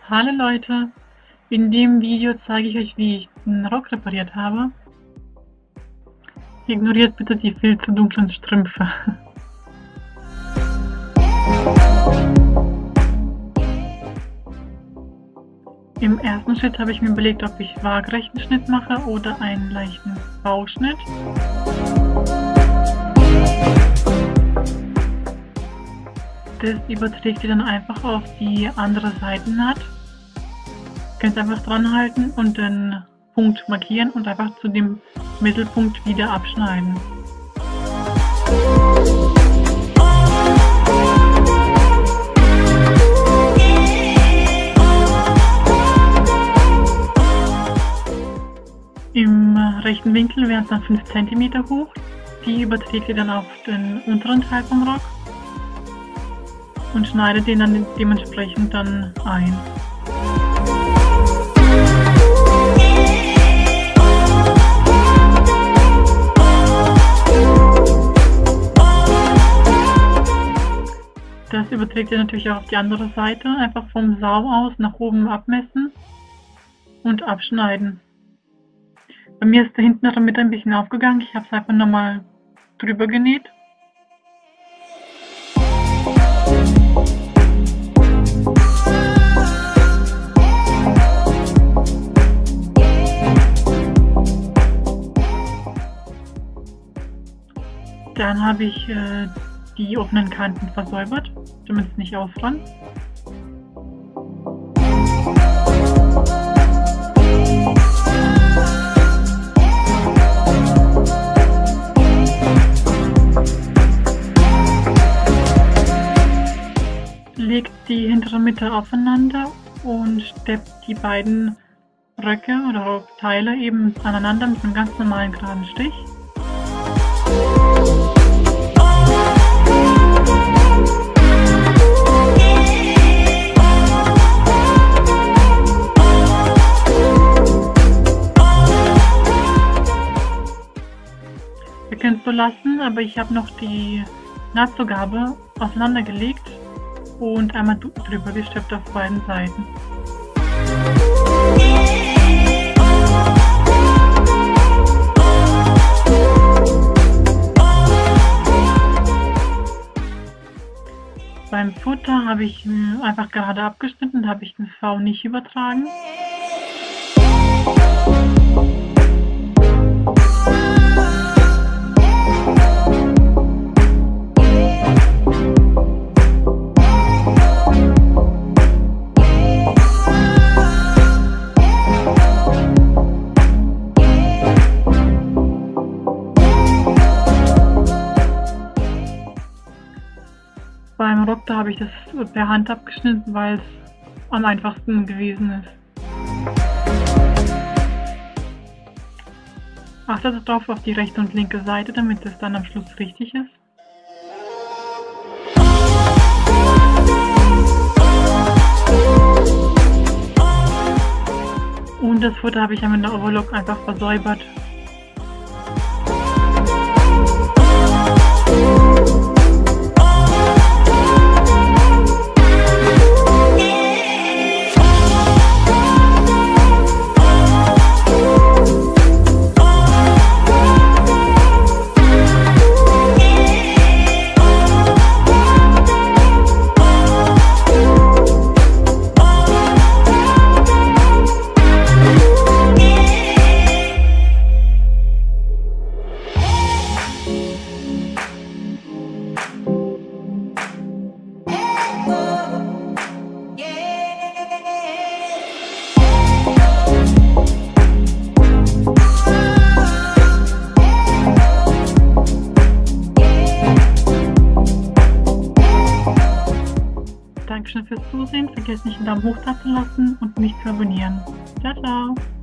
Hallo Leute, in dem Video zeige ich euch, wie ich den Rock repariert habe. Ignoriert bitte die viel zu dunklen Strümpfe. Im ersten Schritt habe ich mir überlegt, ob ich waagerechten Schnitt mache oder einen leichten V-Schnitt. Das überträgt ihr dann einfach auf die andere Seitennaht. Ihr könnt einfach dran halten und den Punkt markieren und einfach zu dem Mittelpunkt wieder abschneiden. Im rechten Winkel wären es dann 5 cm hoch. Die überträgt ihr dann auf den unteren Teil vom Rock und schneidet den dann dementsprechend dann ein. Das überträgt ihr natürlich auch auf die andere Seite. Einfach vom Saum aus nach oben abmessen und abschneiden. Bei mir ist da hinten in der Mitte ein bisschen aufgegangen. Ich habe es einfach nochmal drüber genäht. Dann habe ich die offenen Kanten versäubert, damit es nicht ausrannt. Legt die hintere Mitte aufeinander und steppt die beiden Röcke oder Rockteile eben aneinander mit einem ganz normalen geraden Stich. Ihr könnt es so lassen, aber ich habe noch die Nahtzugabe auseinandergelegt und einmal drüber gesteppt auf beiden Seiten. Beim Futter habe ich einfach gerade abgeschnitten, da habe ich den V nicht übertragen. Beim Rock da habe ich das per Hand abgeschnitten, weil es am einfachsten gewesen ist. Achtet darauf auf die rechte und linke Seite, damit es dann am Schluss richtig ist. Und das Futter habe ich mit der Overlock einfach versäubert. Dankeschön fürs Zusehen, vergesst nicht einen Daumen hoch da zu lassen und mich zu abonnieren. Ciao, ciao!